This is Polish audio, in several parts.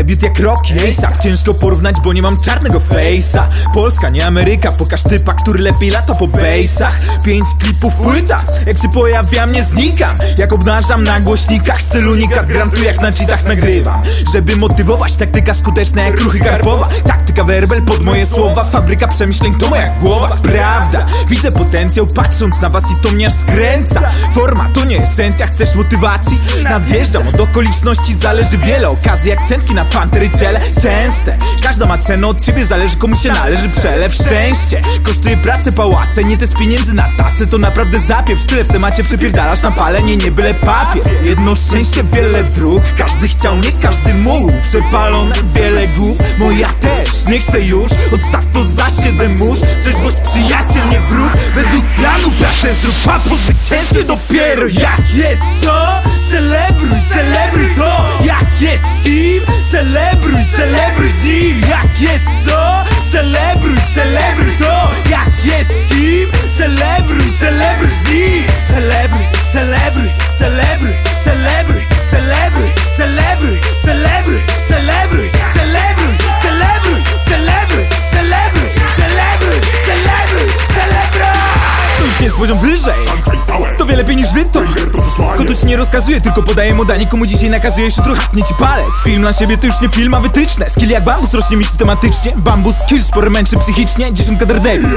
debiut jak Rocky A$AP. Ciężko porównać, bo nie mam czarnego face'a. Polska, nie Ameryka, pokaż typa, który lepiej lata po bassach. 5 klipów płyta, jak się pojawiam nie znikam. Jak obnażam na głośnikach, styl unikat. Gram tu jak na cheatach nagrywam, żeby motywować. Taktyka skuteczna jak ruchy garbowa. Taktyka werbel pod moje słowa. Fabryka przemyśleń to moja głowa. Prawda, widzę potencjał patrząc na was i to mnie aż skręca. Forma to nie esencja, chcesz motywacji? Nadjeżdżam, od okoliczności zależy wiele. Okazji jak centki na pantery ciele częste. Każda ma cenę, od ciebie zależy komu się należy przelew. Szczęście kosztuje pracę, pałace, nie te z pieniędzy na tacy. To naprawdę zapieprz, tyle w temacie przypierdalasz na palenie, nie byle papier. Jedno szczęście, wiele dróg. Każdy chciał, nie każdy mógł. Przepalone wiele głów, moja też. Nie chcę już, odstaw to za 7 mórz. Trzeźwość przyjaciel, nie wróg. Według planu pracę zrób, a po zwycięstwie dopiero jak jest, co? Celebruj, celebruj to. Jak jest z kim? Celebruj, celebruj z nim. Jak jest, co? Celebruj, celebruj to. Jak jest z kim? Celebruj, celebruj z nim. Celebruj, celebruj, celebruj, celebruj, celebruj, celebruj, celebruj, celebruj, celebruj, celebruj, celebruj, celebruj, celebruj, celebruj, celebruj. To już nie jest poziom wyżej. To wiele lepiej niż wy to. Kotuś nie rozkazuje, tylko podaje moda. Nikomu dzisiaj nakazuje, jutro hapnie ci palec. Film na siebie to już nie film, a wytyczne. Skill jak bambus rośnie mi systematycznie. Bambus skill sporo męczy psychicznie. 10 Daredevil.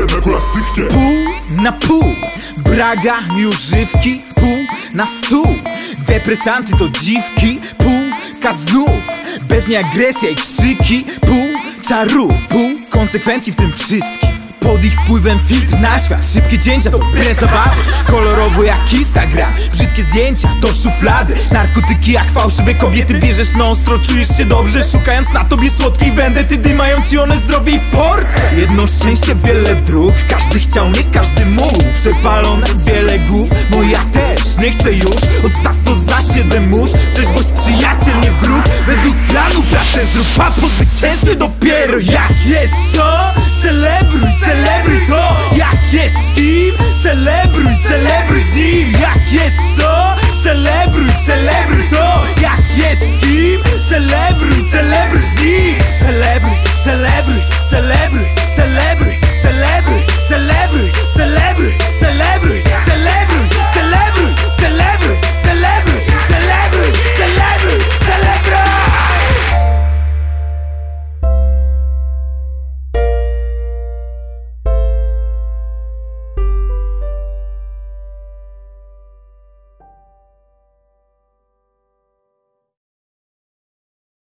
Pół na pół. Braga i używki. Pół na stół. Depresanty to dziwki. Półka znów. Bez niej agresja i krzyki. Pół czaru. Pół konsekwencji w tym wszystkim. Pod ich wpływem filtr na świat. Szybkie cięcia, dobre zabawy. Kolorowo jak Instagram. Brzydkie zdjęcia to szuflady. Narkotyki jak fałszywe kobiety. Bierzesz na ostro, czujesz się dobrze, szukając na tobie słodkiej wendety. Dymają ci one zdrowie i portfel. Jedno szczęście, wiele dróg. Każdy chciał, nie każdy mógł. Przepalone wiele głów, moja też. Nie chcę już, odstaw to za 7 mórz. Trzeźwość przyjaciel, nie wróg. Według planu pracę zrób, a po zwycięstwie dopiero jak jest, co? Celebruj, celebruj to. Jak jest z kim? Celebruj, celebruj z nim. Jak jest, co? Celebruj, celebruj to. Jak jest z kim? Celebruj, celebruj z nim. Celebruj, celebruj, celebruj,